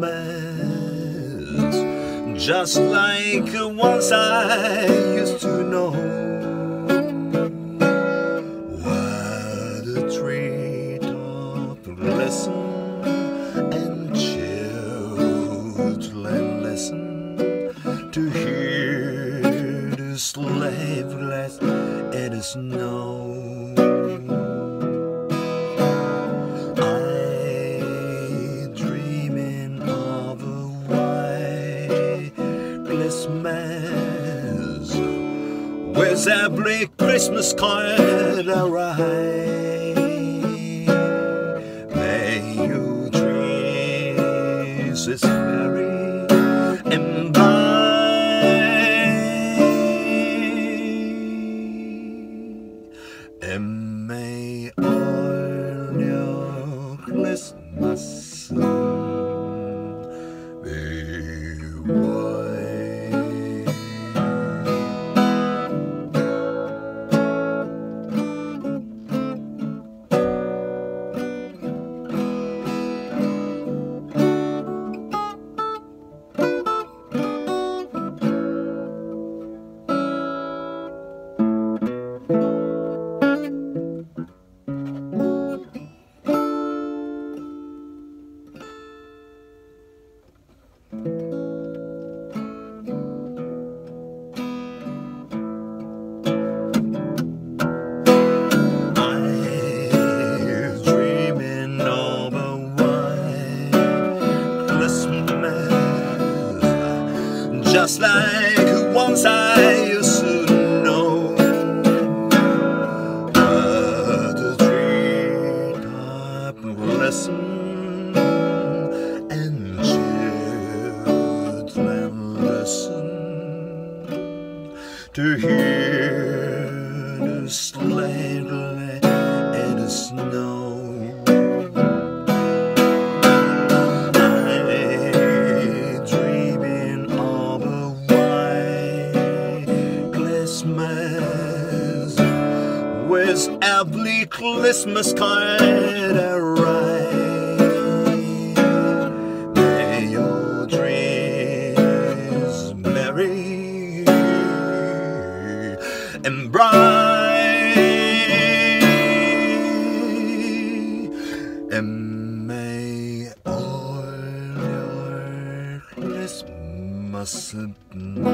Christmas, just like once I used to know. What a treetop listen and children listen to hear the sleigh blast in the snow. Christmas, with every Christmas card I write. May your dreams is merry and bright, and may all your Christmas be white. Just like once I used to know. But the treetop listen and children listen to hear the sleigh in the snow. With every Christmas card I write, may your dreams merry and bright, and may all your Christmas